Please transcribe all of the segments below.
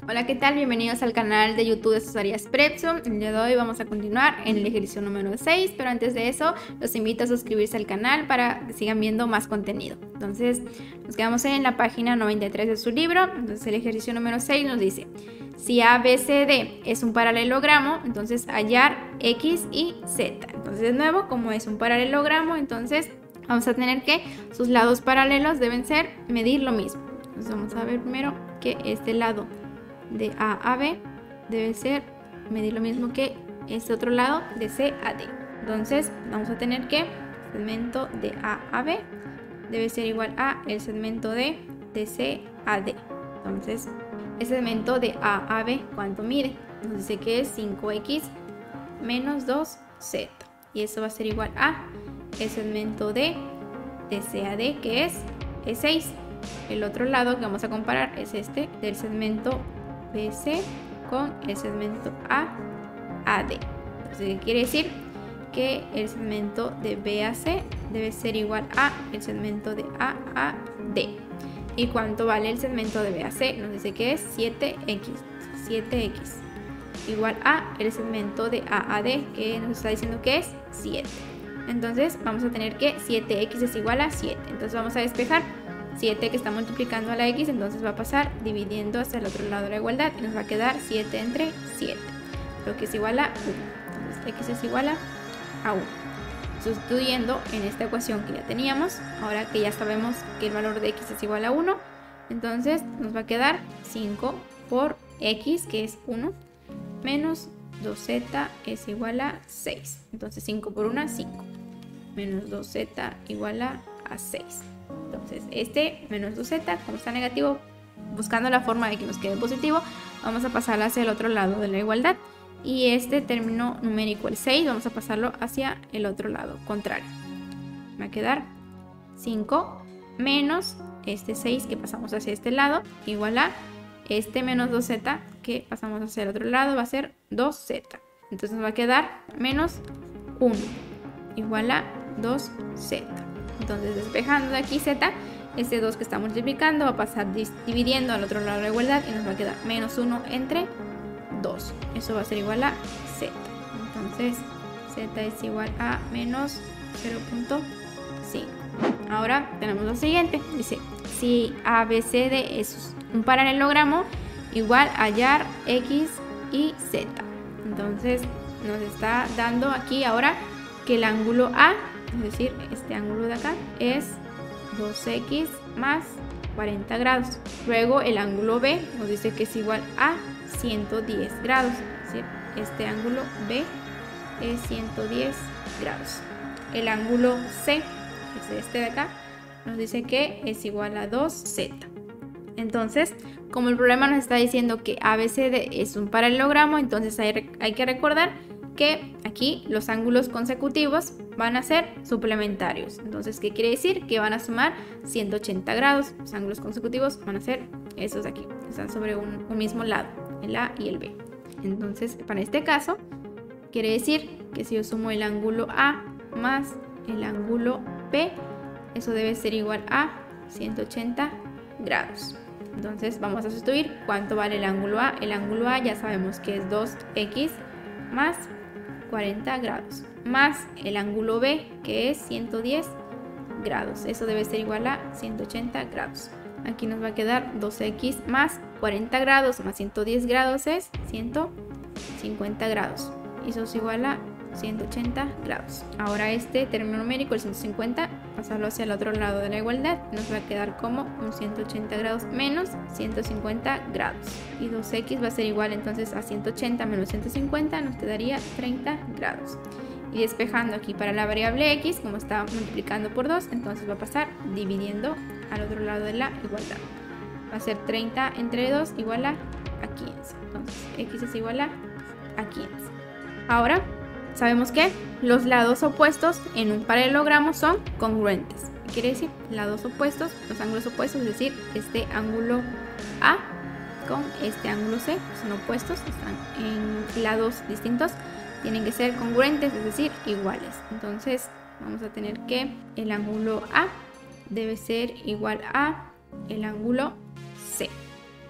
Hola, ¿qué tal? Bienvenidos al canal de YouTube de Susarias Prepsum. El día de hoy vamos a continuar en el ejercicio número 6, pero antes de eso los invito a suscribirse al canal para que sigan viendo más contenido. Entonces nos quedamos en la página 93 de su libro. Entonces el ejercicio número 6 nos dice: si ABCD es un paralelogramo, entonces hallar X y Z. Entonces de nuevo, como es un paralelogramo, entonces vamos a tener que sus lados paralelos deben ser medir lo mismo. Entonces vamos a ver primero que este lado de A a B debe ser medir lo mismo que este otro lado de C a D. Entonces vamos a tener que el segmento de A a B debe ser igual a el segmento de C a D. Entonces el segmento de A a B, ¿cuánto mide? Nos dice que es 5x menos 2z, y eso va a ser igual a el segmento de C a D, que es 6. El otro lado que vamos a comparar es este del segmento BC con el segmento AD. Entonces, ¿qué quiere decir? Que el segmento de BAC debe ser igual a el segmento de AAD. ¿Y cuánto vale el segmento de BAC? Nos dice que es 7x igual a el segmento de AAD, que nos está diciendo que es 7. Entonces vamos a tener que 7x es igual a 7. Entonces vamos a despejar 7 que está multiplicando a la x, entonces va a pasar dividiendo hacia el otro lado de la igualdad y nos va a quedar 7 entre 7, lo que es igual a 1. Entonces x es igual a 1. Sustituyendo en esta ecuación que ya teníamos, ahora que ya sabemos que el valor de x es igual a 1, entonces nos va a quedar 5 por x, que es 1, menos 2z es igual a 6. Entonces 5 por 1, 5, menos 2z igual a 6. Entonces este menos 2z, como está negativo, buscando la forma de que nos quede positivo, vamos a pasarlo hacia el otro lado de la igualdad. Y este término numérico, el 6, vamos a pasarlo hacia el otro lado contrario. Va a quedar 5 menos este 6 que pasamos hacia este lado, igual a este menos 2z que pasamos hacia el otro lado, va a ser 2z. Entonces nos va a quedar menos 1 igual a 2z. Entonces despejando de aquí z, este 2 que está multiplicando va a pasar dividiendo al otro lado de la igualdad y nos va a quedar menos 1 entre 2. Eso va a ser igual a z. Entonces z es igual a menos 0.5. Ahora tenemos lo siguiente. Dice, si ABCD es un paralelogramo, igual hallar x y z. Entonces nos está dando aquí ahora que el ángulo A, es decir, este ángulo de acá, es 2x más 40 grados. Luego el ángulo B nos dice que es igual a 110 grados. Es decir, este ángulo B es 110 grados. El ángulo C, que es este de acá, nos dice que es igual a 2z. Entonces, como el problema nos está diciendo que ABCD es un paralelogramo, entonces hay que recordar que aquí los ángulos consecutivos van a ser suplementarios. Entonces, ¿qué quiere decir? Que van a sumar 180 grados. Los ángulos consecutivos van a ser esos de aquí. Están sobre un mismo lado, el A y el B. Entonces, para este caso, quiere decir que si yo sumo el ángulo A más el ángulo B, eso debe ser igual a 180 grados. Entonces, vamos a sustituir cuánto vale el ángulo A. El ángulo A ya sabemos que es 2x más 40 grados, más el ángulo B, que es 110 grados. Eso debe ser igual a 180 grados. Aquí nos va a quedar 2x más 40 grados más 110 grados es 150 grados. Y eso es igual a 180 grados. Ahora este término numérico, el 150, pasarlo hacia el otro lado de la igualdad, nos va a quedar como un 180 grados menos 150 grados. Y 2x va a ser igual entonces a 180 menos 150, nos quedaría 30 grados. Y despejando aquí para la variable x, como está multiplicando por 2, entonces va a pasar dividiendo al otro lado de la igualdad. Va a ser 30 entre 2 igual a 15. Entonces x es igual a 15. Ahora sabemos que los lados opuestos en un paralelogramo son congruentes. ¿Qué quiere decir? Lados opuestos, los ángulos opuestos, es decir, este ángulo A con este ángulo C son opuestos, están en lados distintos, tienen que ser congruentes, es decir, iguales. Entonces vamos a tener que el ángulo A debe ser igual a el ángulo C.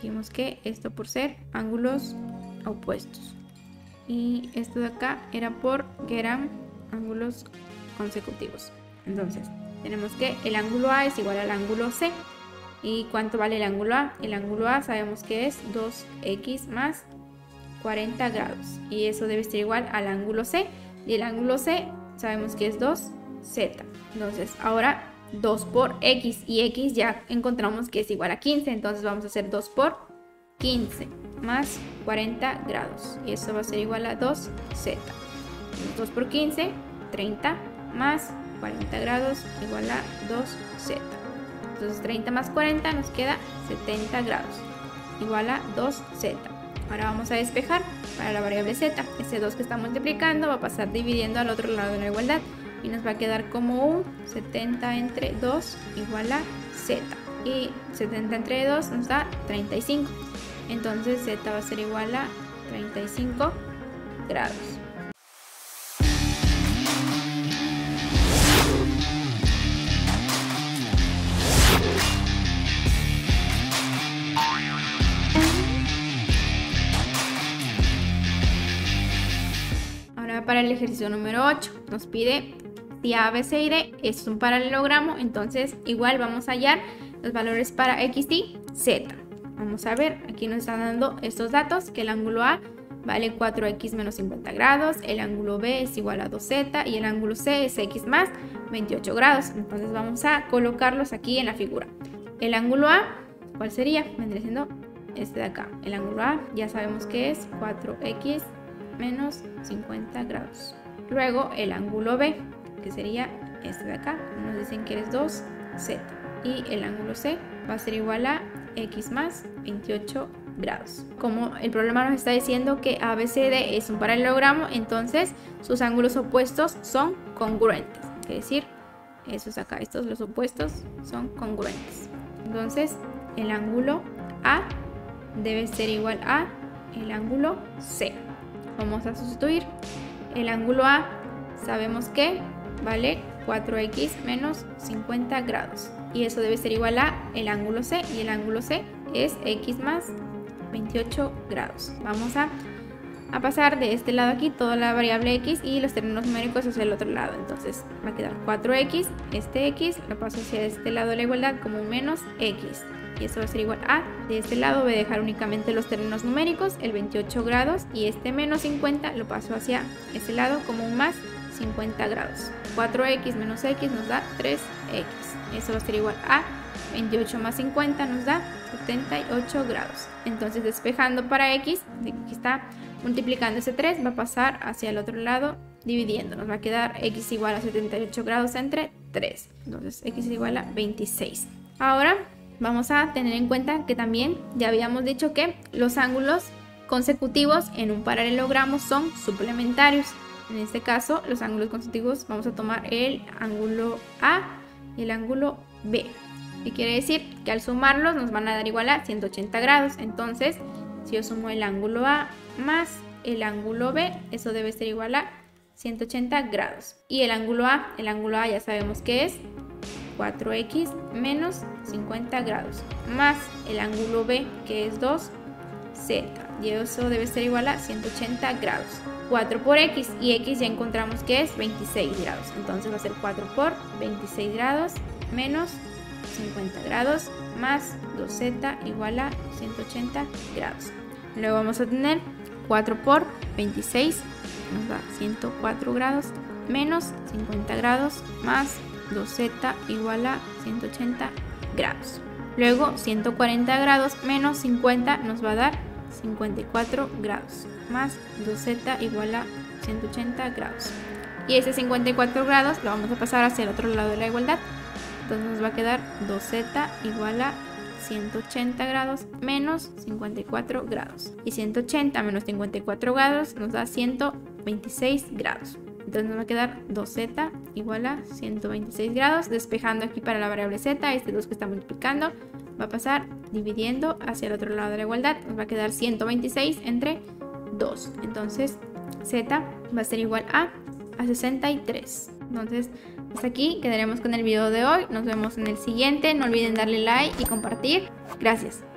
Dijimos que esto por ser ángulos opuestos. Y esto de acá era porque eran ángulos consecutivos. Entonces, tenemos que el ángulo A es igual al ángulo C. ¿Y cuánto vale el ángulo A? El ángulo A sabemos que es 2x más 40 grados. Y eso debe ser igual al ángulo C. Y el ángulo C sabemos que es 2z. Entonces, ahora 2 por x. Y x ya encontramos que es igual a 15. Entonces, vamos a hacer 2 por 15 más 40 grados. Y eso va a ser igual a 2z. Entonces, 2 por 15, 30 más 40 grados igual a 2z. Entonces 30 más 40 nos queda 70 grados, igual a 2z. Ahora vamos a despejar para la variable z. Este 2 que está multiplicando va a pasar dividiendo al otro lado de la igualdad. Y nos va a quedar como un 70 entre 2 igual a z. Y 70 entre 2 nos da 35. Entonces z va a ser igual a 35 grados. Para el ejercicio número 8 nos pide si A, B, C y D es un paralelogramo, entonces igual vamos a hallar los valores para X, Y, Z. Vamos a ver, aquí nos están dando estos datos, que el ángulo A vale 4x menos 50 grados, el ángulo B es igual a 2z y el ángulo C es x más 28 grados. Entonces vamos a colocarlos aquí en la figura. El ángulo A, ¿cuál sería? Vendría siendo este de acá. El ángulo A ya sabemos que es 4x menos 50 grados. Luego el ángulo B, que sería este de acá, nos dicen que es 2z. Y el ángulo C va a ser igual a x más 28 grados. Como el problema nos está diciendo que ABCD es un paralelogramo, entonces sus ángulos opuestos son congruentes. Es decir, esos acá, estos los opuestos son congruentes. Entonces el ángulo A debe ser igual a el ángulo C. Vamos a sustituir el ángulo A, sabemos que vale 4x menos 50 grados y eso debe ser igual a el ángulo C, y el ángulo C es x más 28 grados. Vamos a pasar de este lado aquí toda la variable x y los términos numéricos hacia el otro lado. Entonces va a quedar 4x, este x lo paso hacia este lado de la igualdad como un menos x. Y eso va a ser igual a, de este lado voy a dejar únicamente los términos numéricos, el 28 grados, y este menos 50 lo paso hacia este lado como un más 50 grados. 4x menos x nos da 3x. Eso va a ser igual a 28 más 50 nos da 78 grados. Entonces despejando para x, aquí está multiplicando ese 3, va a pasar hacia el otro lado dividiendo. Nos va a quedar x igual a 78 grados entre 3. Entonces x es igual a 26. Ahora vamos a tener en cuenta que también ya habíamos dicho que los ángulos consecutivos en un paralelogramo son suplementarios. En este caso, los ángulos consecutivos vamos a tomar el ángulo A y el ángulo B. ¿Qué quiere decir? Que al sumarlos nos van a dar igual a 180 grados. Entonces, si yo sumo el ángulo A más el ángulo B, eso debe ser igual a 180 grados. Y el ángulo A ya sabemos que es 4x menos 50 grados, más el ángulo B, que es 2z, y eso debe ser igual a 180 grados. 4 por x, y x ya encontramos que es 26 grados, entonces va a ser 4 por 26 grados menos 50 grados más 2z igual a 180 grados. Luego vamos a tener 4 por 26, nos da 104 grados, menos 50 grados más 2z igual a 180 grados. Luego 140 grados menos 50 nos va a dar 54 grados, más 2z igual a 180 grados. Y ese 54 grados lo vamos a pasar hacia el otro lado de la igualdad. Entonces nos va a quedar 2z igual a 180 grados menos 54 grados. Y 180 menos 54 grados nos da 126 grados. Entonces nos va a quedar 2z igual a 126 grados. Despejando aquí para la variable z, este 2 que está multiplicando va a pasar dividiendo hacia el otro lado de la igualdad. Nos va a quedar 126 entre 2. Entonces z va a ser igual a 63. Entonces hasta aquí quedaremos con el video de hoy. Nos vemos en el siguiente. No olviden darle like y compartir. Gracias.